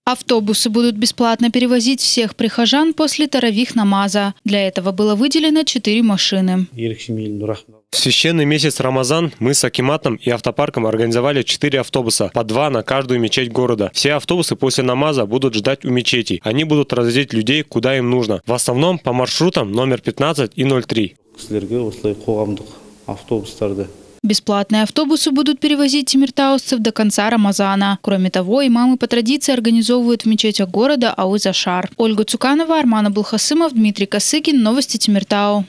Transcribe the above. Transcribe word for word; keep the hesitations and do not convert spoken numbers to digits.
Автобусы будут бесплатно перевозить всех прихожан после таравих намаза. Для этого было выделено четыре машины. В священный месяц Рамазан мы с акиматом и автопарком организовали четыре автобуса, по два на каждую мечеть города. Все автобусы после намаза будут ждать у мечетей. Они будут развозить людей, куда им нужно. В основном по маршрутам номер пятнадцать и ноль три. Бесплатные автобусы будут перевозить тимиртаусцев до конца Рамазана. Кроме того, имамы по традиции организовывают в мечетях города Ауз Ашар. Ольга Цуканова, Арман Абулхасымов, Дмитрий Косыгин. Новости Тимиртау.